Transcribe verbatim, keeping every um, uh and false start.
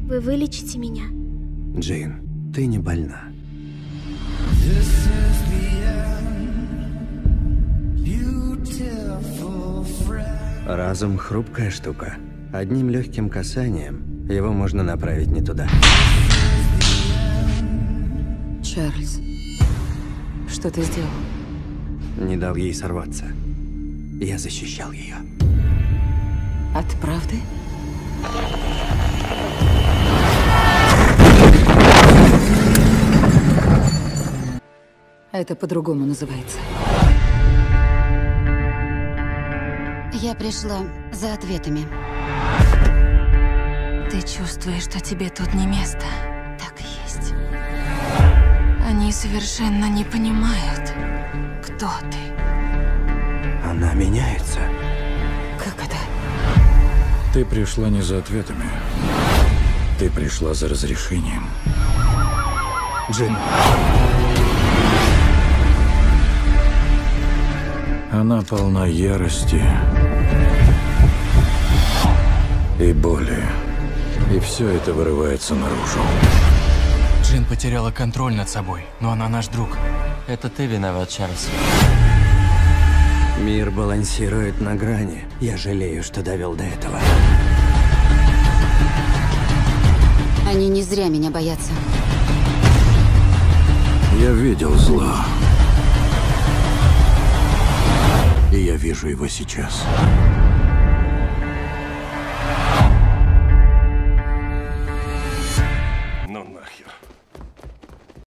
Вы вылечите меня? Джейн, ты не больна. Разум — хрупкая штука. Одним легким касанием его можно направить не туда. Чарльз, что ты сделал? Не дал ей сорваться. Я защищал ее. От правды? Это по-другому называется. Я пришла за ответами. Ты чувствуешь, что тебе тут не место? Так и есть. Они совершенно не понимают, кто ты. Она меняется. Как это? Ты пришла не за ответами. Ты пришла за разрешением. Джин. Она полна ярости и боли. И все это вырывается наружу. Джин потеряла контроль над собой, но она наш друг. Это ты виноват, Чарльз. Мир балансирует на грани. Я жалею, что довел до этого. Они не зря меня боятся. Я видел зло. И я вижу его сейчас.